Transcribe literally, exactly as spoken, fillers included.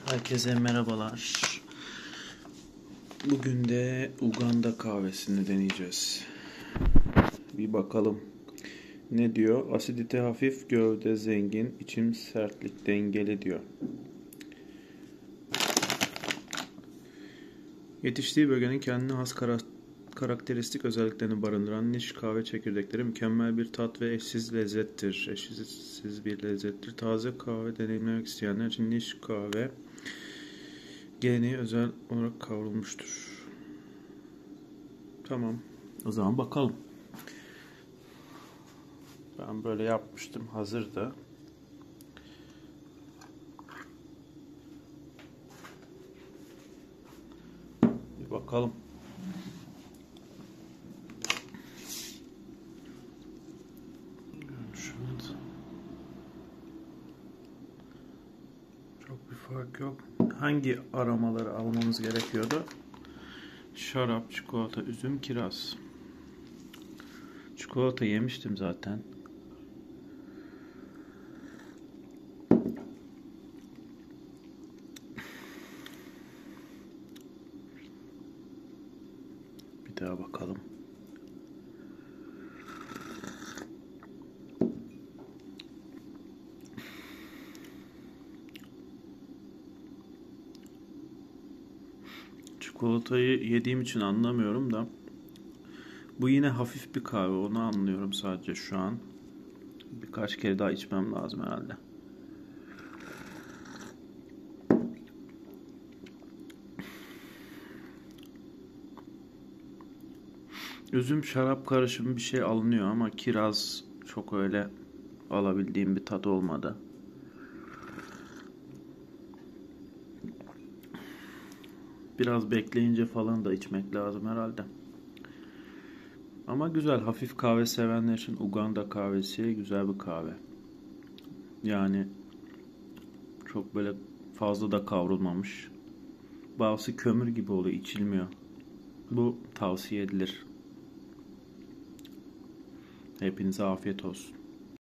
Herkese merhabalar. Bugün de Uganda kahvesini deneyeceğiz. Bir bakalım. Ne diyor? Asidite hafif, gövde zengin, içim sertlik dengeli diyor. Yetiştiği bölgenin kendine has karakteristik özelliklerini barındıran niş kahve çekirdekleri mükemmel bir tat ve eşsiz lezzettir. Eşsiz bir lezzettir. Taze kahve deneyimlemek isteyenler için niş kahve geleneği özel olarak kavrulmuştur. Tamam. O zaman bakalım. Ben böyle yapmıştım. Hazırdı. Bir bakalım. Çok bir fark yok. Hangi aromaları almamız gerekiyordu? Şarap, çikolata, üzüm, kiraz. Çikolata yemiştim zaten. Bir daha bakalım. Çikolatayı yediğim için anlamıyorum da bu yine hafif bir kahve, onu anlıyorum sadece şu an. Birkaç kere daha içmem lazım herhalde. Üzüm şarap karışımı bir şey alınıyor ama kiraz çok öyle alabildiğim bir tat olmadı. Biraz bekleyince falan da içmek lazım herhalde. Ama güzel, hafif kahve sevenler için Uganda kahvesi güzel bir kahve. Yani çok böyle fazla da kavrulmamış. Bazısı kömür gibi oluyor, içilmiyor. Bu tavsiye edilir. Hepinize afiyet olsun.